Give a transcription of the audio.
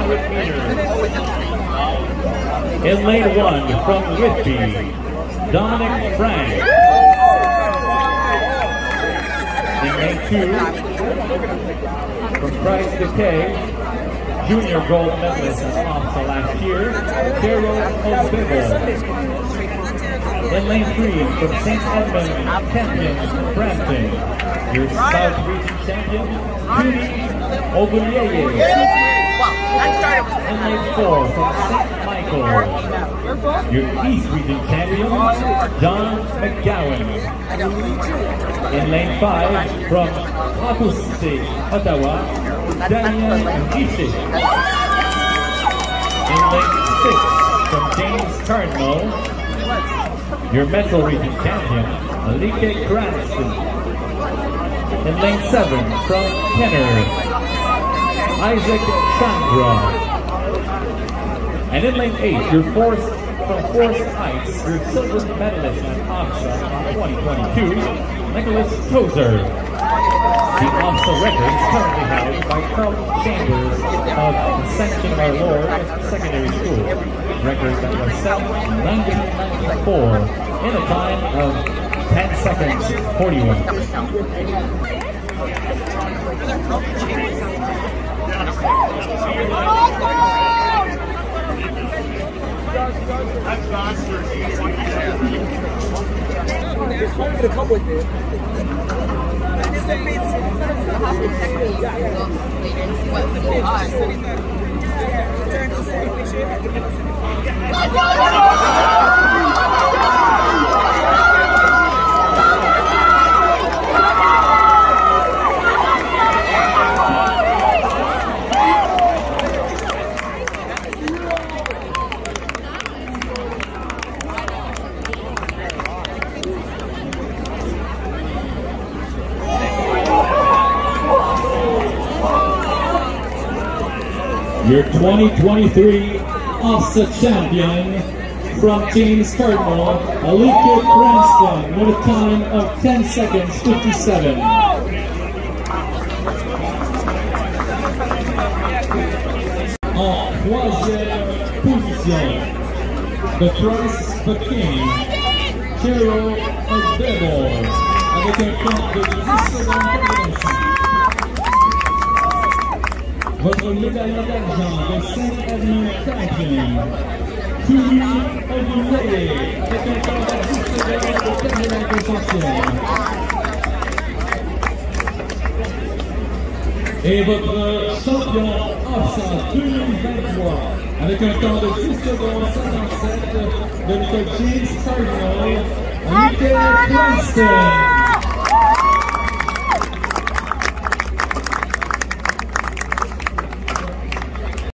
100 meters. In lane 1 from Whitby, Dominic Frank. In lane 2 from Price Decay, junior gold medalist in OFSAA last year, Carol O'Bibble. In lane 3 from St. Edmund, Campion, Brampton, your South Region champion, Judy Ogunyeye. In lane 4 from St. Michael, your East Region champion, John McGowan. In lane 5 from Kapusite, Ottawa, Daniel Gishi. In lane 6 from James Cardinal, your Metro Region champion, Alike Cranston. In lane 7 from Kenner, Isaac Chandra. And in lane 8, your Forest Heights, your silver medalist at OFSAA 2022, Nicholas Tozer. The OFSAA record is currently held by Carlton Chambers of Ascension of Our Lord Secondary School. Record that was set in 1994 in a time of 10 seconds 41. Your 2023 OFSAA champion from James Cardinal, Alike Cranston, with a time of 10 seconds 57. En troisième position, the Price Decay, Carol O'Bibble, avec un temps de 10 secondes 85. Votre médaille d'argent de St. Edmund Campion, Judy Ogunyeye, avec un temps de 10 secondes de 85. Et votre champion OFSAA 2023, avec un temps de 10 secondes 57 de notre James Cardinal, Alike Cranston.